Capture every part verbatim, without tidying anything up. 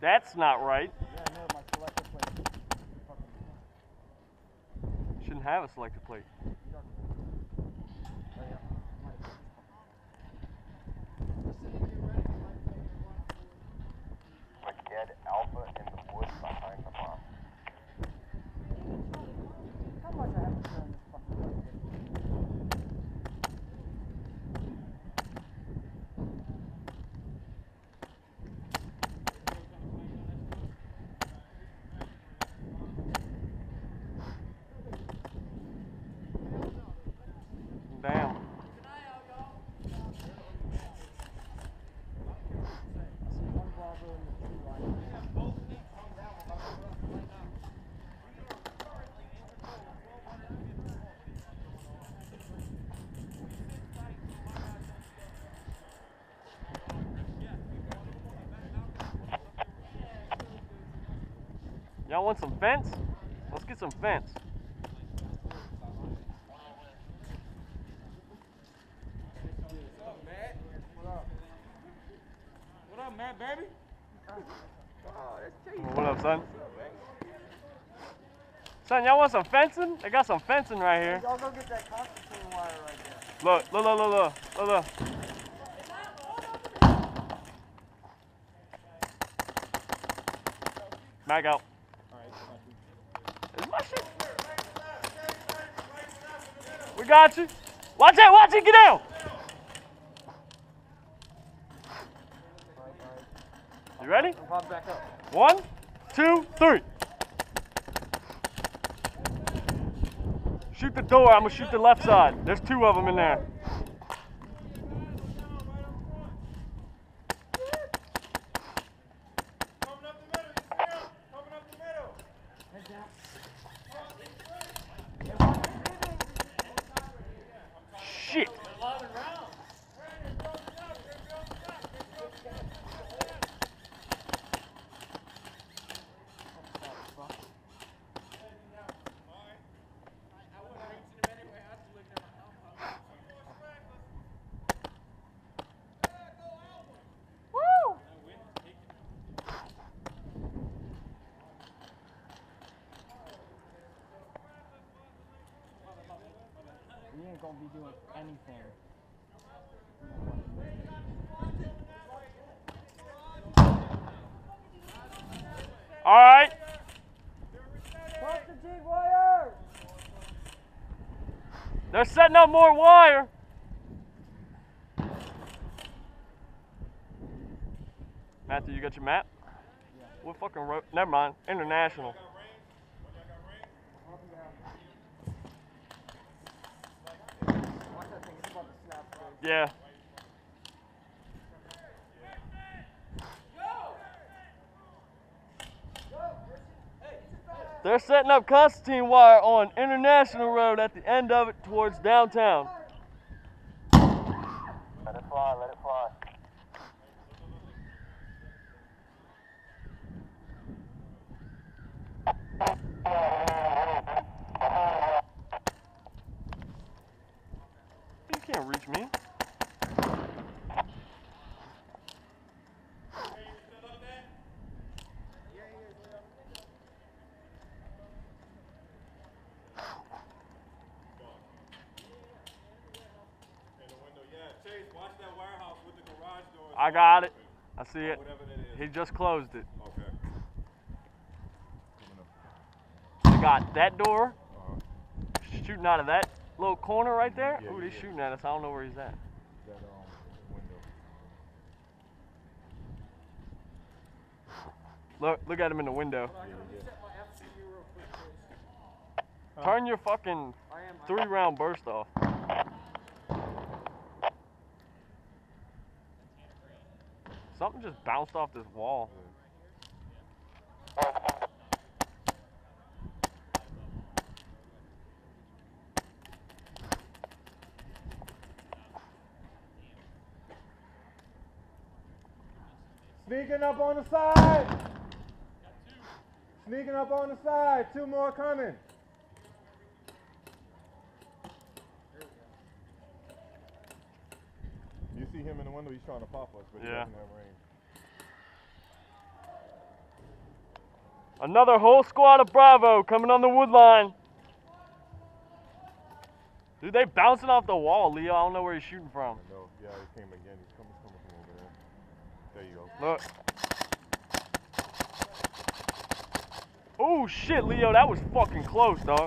That's not right. Yeah, I know my selector plate. You shouldn't have a selector plate. A dead alpha in the woods behind the farm. How much I have to turn this fucking thing? Damn. Y'all want some fence? Let's get some fence. What up, Matt, baby? What up, son? Son, y'all want some fencing? They got some fencing right here. Y'all go get that Constantine wire right there. Look, look, look, look, look, look, look. Back out. Is my shit? We got you. Watch it, watch it, get down. You ready? I'm popping back up. One, two, three. Shoot the door. I'm gonna shoot the left side. There's two of them in there. Shit. We ain't gonna be doing anything. All right. Constantine wire! They're setting up more wire. Matthew, you got your map? Yeah. What fucking road? Never mind. International. Watch that thing, it's about to snap through. Yeah. They're setting up Constantine wire on International Road at the end of it towards downtown. Let it fly, let it fly. You can't reach me. I got it. I see it. He just closed it. Okay. They got that door. Shooting out of that little corner right there. Yeah, Ooh, he's yeah. shooting at us. I don't know where he's at. That um window. Look, look at him in the window. Yeah, yeah. Turn your fucking three round burst off. Something just bounced off this wall. Sneaking up on the side. Sneaking up on the side. Two more coming. You see him in the window, he's trying to pop us, but he Yeah. doesn't have range. Another whole squad of Bravo coming on the wood line. Dude, they bouncing off the wall, Leo. I don't know where he's shooting from. I know. Yeah, he came again. He's coming, coming from over there. There you go. Look. Oh shit, Leo, that was fucking close, dog.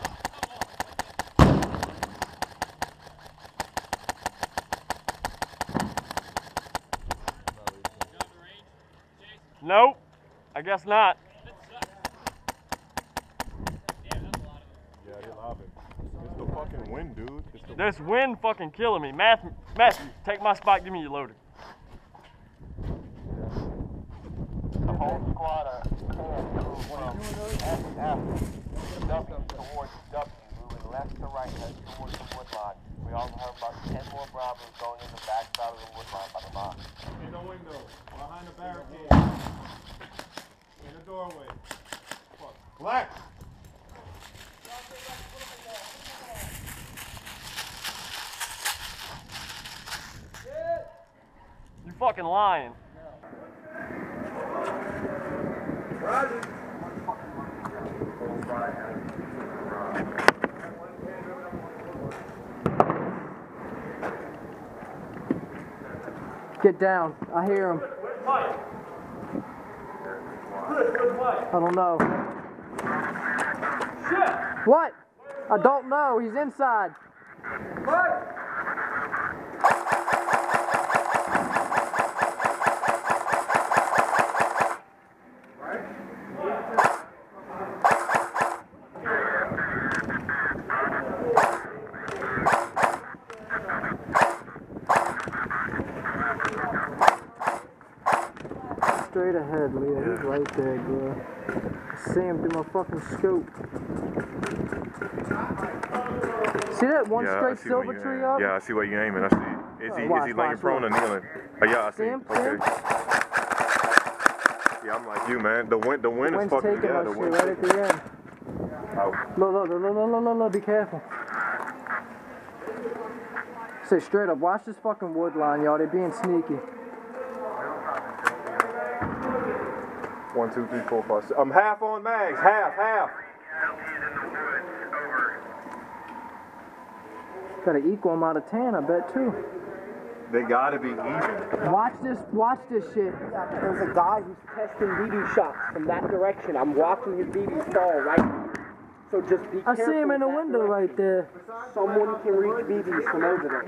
Nope, I guess not. Yeah, they lobbing. It's the fucking wind, dude. It's the This wind fucking killing me. Matthew, Matthew, take my spot, give me your loader. The whole squad are from S F W towards W, moving left to right, heading towards the wood line. We also have about ten more Bravos going in the back side of the wood line by the mile. In the window, behind the barricade, in the doorway. black. You fucking lying. Get down. I hear him. I don't know. Shit! What? I don't know. He's inside. Straight ahead, Leo. He's right there, bro. I see him through my fucking scope. See that one Yeah, I straight see silver where you tree aim. up? Yeah, I see where you aiming. I see. Is he, Watch, is he laying watch, prone or watch. kneeling? Oh, yeah, I see. See him? See him? Okay. Yeah, I'm like you, man. The wind, the wind The is wind's fucking. taking Yeah, my the shit wind. right at the end. Out. Look, look, look, look, look, look, look, be careful. Say straight up, watch this fucking wood line, y'all. They're being sneaky. One, two, three, four, five, six. I'm half on mags. Half, half. Got an equal amount of tan, I bet, too. They gotta be even. Watch this, watch this shit. There's a guy who's testing B B shots from that direction. I'm watching his B Bs fall right now. So just be I careful. see him in the that window direction. right there. Someone can reach B Bs from over there.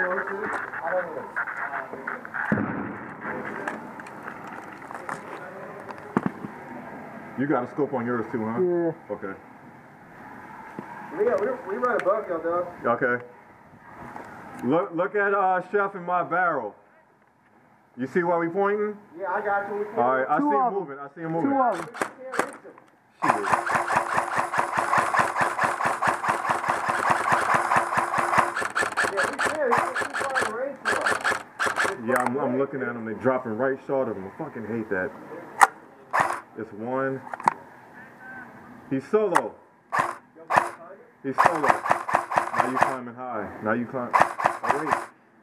You got a scope on yours too, huh? Yeah. Okay. We, got, we, we right above y'all, dog. Okay. Look, look at uh, Chef in my barrel. You see where we pointing? Yeah, I got you. All right, I Two see of him 'em. moving. I see him moving. Two of them. Yeah, I'm, I'm looking at them. They're dropping right short of him. I fucking hate that. It's one. He's solo. He's solo. Now you climbing high. Now you climb. Oh wait.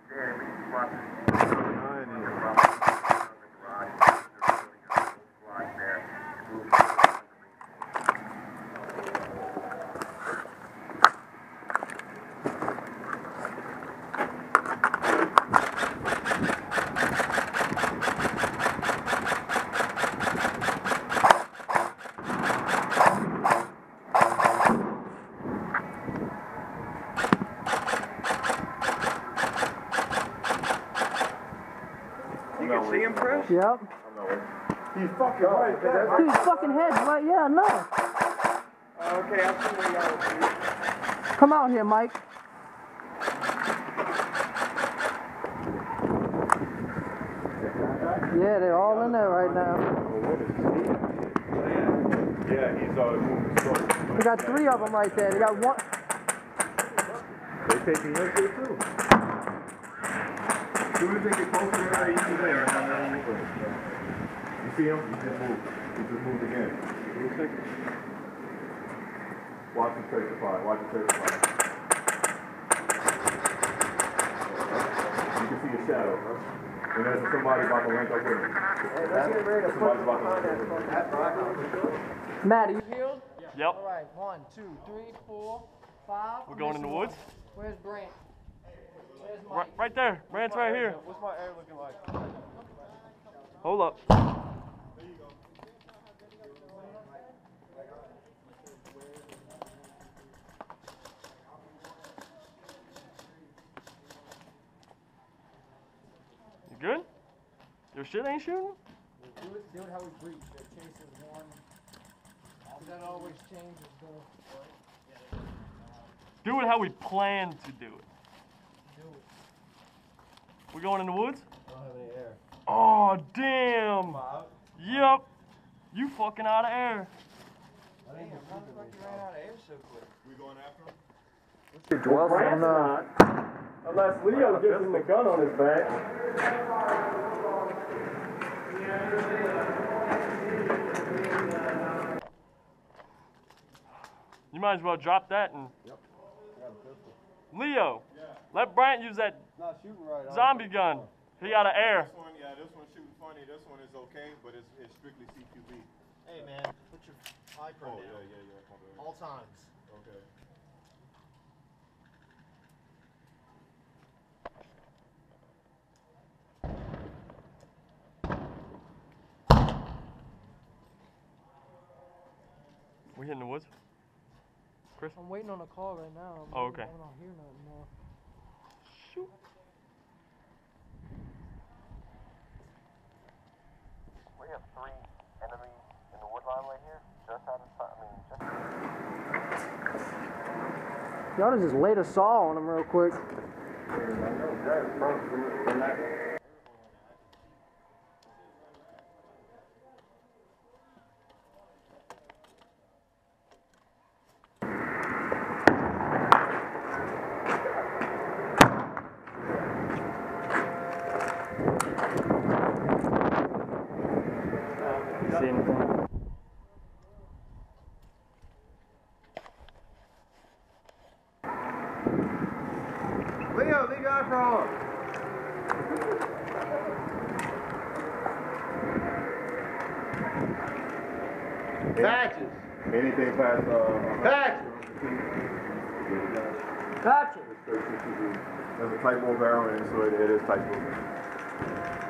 Behind him. See him, Chris? Yep. He's fucking right there. Dude, his fucking head's right, yeah, I know. Okay, I'll see where y'all are. Come out here, Mike. Yeah, they're all in there right now. Yeah, he's uh, moving slow. We got three of them right there. They got one. They taking your shit too. As soon as they get closer to there, you see them. You see him? He just moved. He just moved again. Watch him take the fire. Watch him take the fire. You can see his shadow, huh? And there's somebody about to link up with me. Somebody's about to link up with me. Matt, are you healed? Yep. All right, one, two, three, four, five. We're going in the Missing woods. one. Where's Brant? Where's Mike? Right, right there. Brant's right here. What's my air looking like? Hold up. You good? Your shit ain't shooting? Do it, do it how we breach. The chase is one. That always changes the. Do it how we plan to do it. Do it. We going in the woods? I don't have any air. Oh, damn. Five. Yep. You fucking out of air. I didn't even think of it. You ran out of air so quick. We going after him? Well, Brant's not. Unless Leo gives him the gun on his back. You might as well drop that and. Yep. Leo, yeah. Let Brant use that Not shooting right. zombie gun. He out of air. This one, yeah, this one's shooting funny. This one is okay, but it's, it's strictly C Q B. Hey man, put your iPad Oh, down. yeah, yeah, yeah. my bad. All times. Okay. We hitting the woods? Chris? I'm waiting on a call right now. I'm Oh, waiting- okay. I don't hear nothing more. Shoot. We have three enemies in the wood line right here. Just out of sight. I mean, just. Y'all just laid a saw on him real quick. See anything? Leo, leave your iPhone. Patches. Anything past, uh, Patches. Gotcha. there's a typo barrel in it, so it, it is typo.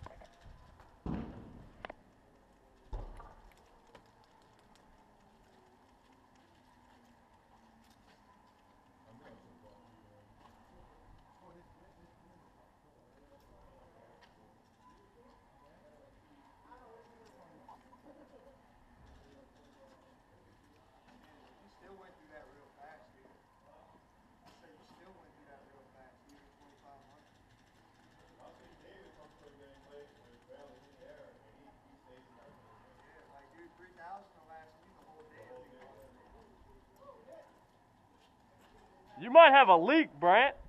Still went through that real fast, dude. I said you still went through that real fast, even twenty-five hundred. Yeah, like dude, three thousand will last me the whole day. You might have a leak, Brant.